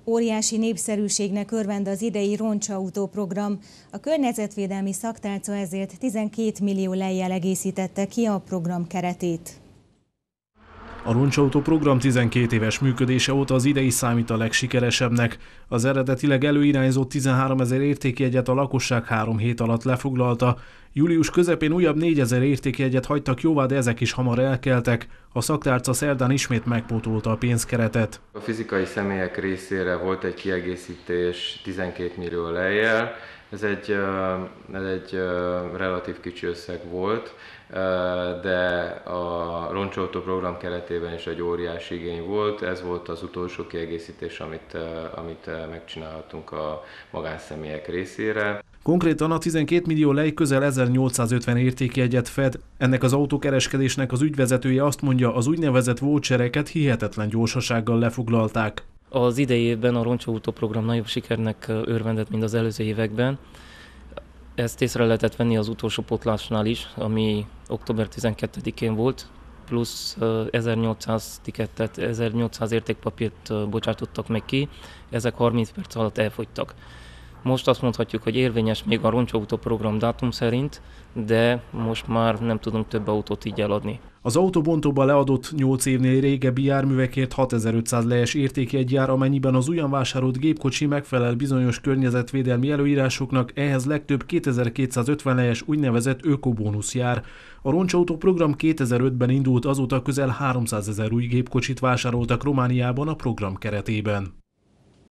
Óriási népszerűségnek örvend az idei roncsautó program. A környezetvédelmi szaktárca ezért 12 millió lejjel egészítette ki a program keretét. A roncsautó program 12 éves működése óta az idei számít a legsikeresebbnek. Az eredetileg előirányzott 13 000 értékjegyet a lakosság 3 hét alatt lefoglalta. Július közepén újabb 4 000 értékjegyet hagytak jóvá, de ezek is hamar elkeltek. A szaktárca szerdán ismét megpótolta a pénzkeretet. A fizikai személyek részére volt egy kiegészítés 12 millió lejjel. Ez egy relatív kicsi összeg volt, de a roncsautó program keretében is egy óriási igény volt. Ez volt az utolsó kiegészítés, amit megcsinálhatunk a magánszemélyek részére. Konkrétan a 12 millió lej közel 1850 értékjegyet fed. Ennek az autókereskedésnek az ügyvezetője azt mondja, az úgynevezett vouchereket hihetetlen gyorsasággal lefoglalták. Az idei évben a roncsautó program nagyobb sikernek örvendett, mint az előző években. Ezt észre lehetett venni az utolsó pótlásnál is, ami október 12-én volt, plusz 1800 tikettet, 1800 értékpapírt bocsátottak meg ki, ezek 30 perc alatt elfogytak. Most azt mondhatjuk, hogy érvényes még a roncsautó program dátum szerint, de most már nem tudunk több autót így eladni. Az autóbontóban leadott 8 évnél régebbi járművekért 6500 lejjes értékjegy jár, amennyiben az újon vásárolt gépkocsi megfelel bizonyos környezetvédelmi előírásoknak, ehhez legtöbb 2250 lejjes úgynevezett ökobónusz jár. A roncsautó program 2005-ben indult, azóta közel 300 000 új gépkocsit vásároltak Romániában a program keretében.